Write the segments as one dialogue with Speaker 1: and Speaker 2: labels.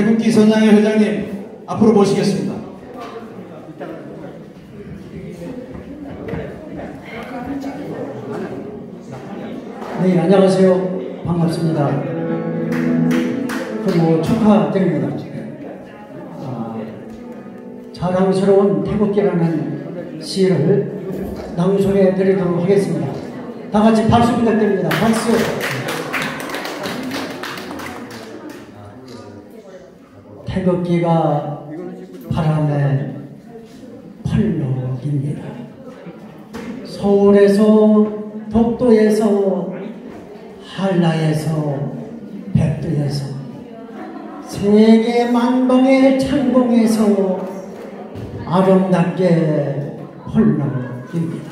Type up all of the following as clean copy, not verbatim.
Speaker 1: 태극기 선양회 회장님 앞으로 모시겠습니다.
Speaker 2: 네, 안녕하세요. 반갑습니다. 그리고 축하드립니다. 자랑스러운 태극기라는 시를 낭송해 드리도록 하겠습니다. 다 같이 박수 부탁드립니다. 박수! 태극기가 바람에 펄럭입니다. 서울에서, 독도에서, 한라에서, 백두에서, 세계 만방의 창공에서 아름답게 펄럭입니다.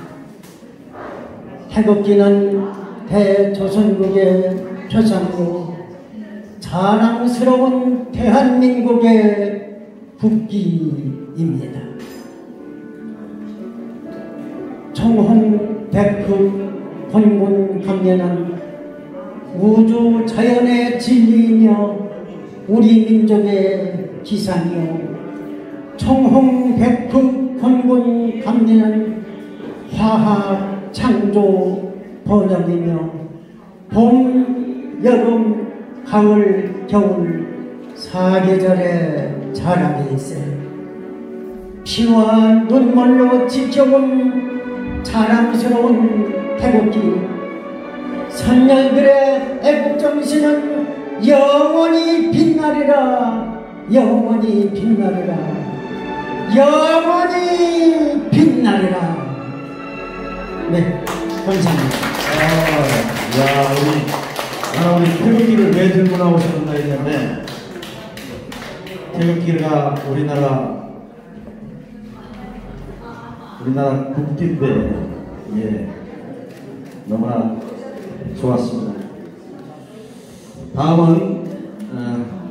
Speaker 2: 태극기는 대조선국의 표상이고 자랑스러운 대한민국의 국기입니다. 청홍, 백흑, 권군, 감래는 우주 자연의 진리이며 우리 민족의 기상이요, 청홍, 백흑, 권군, 감래는 화학, 창조, 번역이며 봄, 여름, 가을, 겨울 사계절의 자랑이 있어요. 피와 눈물로 지켜온 자랑스러운 태극기, 선열들의 애국정신은 영원히 빛나리라, 영원히 빛나리라, 영원히 빛나리라. 네, 감사합니다.
Speaker 1: 우리 태극기를 왜 들고 나오셨나 했는데, 태극기가 우리나라 국기인데, 예, 너무나 좋았습니다. 다음은